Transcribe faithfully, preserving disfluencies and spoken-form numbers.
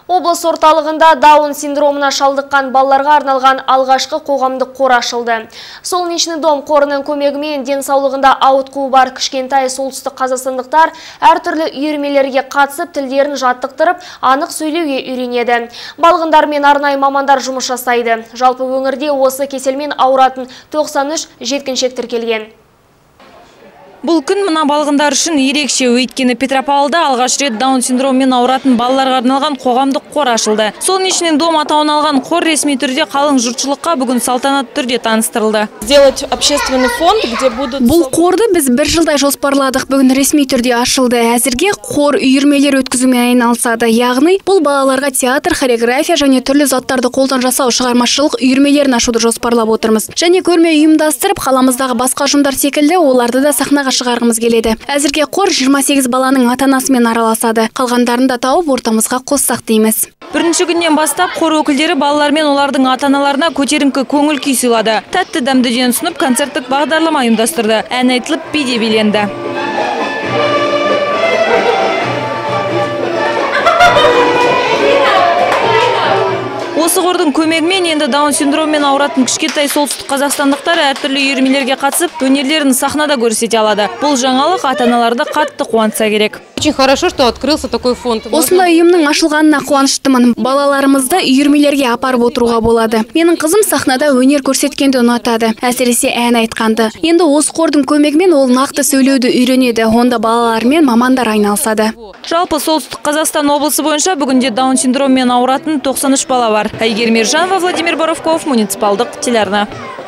Облыс орталығында Даун синдромына шалдыққан балаларға арналған алғашқы қоғамдық қор ашылды. Солнечный дом қорының көмегімен денсаулығында ауытқуы бар кішкентай солтүстік қазақстандықтар әртүрлі үйірмелерге қатысып тілдерін жаттықтырып, анық сөйлеуге үйренеді. Балғындар мен арнайы мамандар жұмыс жасайды. Жалпы өңірде осы кеселмен ауыратын тоқсан үш жеткіншек тіркелген. Бұл күн мына балғындар үшін ерекше, өйткені Петропавлда алғаш рет Даун синдромымен ауыратын балаларға арналған қоғамдық қор ашылды. Солнечный дом атауын алған қор ресми түрде қалың жұртшылыққа бүгін салтанатты түрде таныстырылды. Сделать общественный фонд, где будут... Бұл қорды біз бір жылдай жоспарладық, бүгін ресми түрде ашылды. Әзірге қор үйірмелер өткізумен айналысады. Яғни бұл балаларға театр, хореография және түрлі заттарды қолдан жасау шығармашылық үйірмелерін ашуды жоспарлап отырмыз. Және көрме ұйымдастырып, қаламыздағы басқа ұжымдар секілді оларды да сахнаға шығарғымыз келеді. Әзірге қор жиырма сегіз баланың ата-анасымен араласады. Қалғандарын да тауып ортамызға қоссақ дейміз. Бірінші күннен бастап қор өкілдері балалар мен олардың ата-аналарына көтеріңкі көңіл күй сыйлады. Тәтті дәмдіден ұсынып концерттік бағдарлама ұйымдастырды. Ән айтылып, би де биленді. Осы қордың көмегімен енді Даун синдромымен ауыратын кішкентай солтүстік қазақстандықтар әртүрлі үйірмелерге қатысып, өнерлерін сахнада көрсете алады. Бұл жаңалық ата-аналарды қатты қуантса керек. Очень хорошо, что открылся такой фонд. Осындай ұйымның ашылғанына қуаныштымын. Балаларымызды үйірмелерге апарып отыруға болады. Менің қызым сахнада өнер көрсеткенді ұнатады, әсіресе ән айтқанды. Енді осы қордың көмегімен ол нақты сөйлеуді үйренеді. Онда балалар мен мамандар айналысады. Жалпы солтүстік Қазақстан облысы бойынша бүгінде Даун синдромымен ауыратын тоқсан үш бала бар. Айгер Мержанова, Владимир Боровков, муниципалдық телеарна.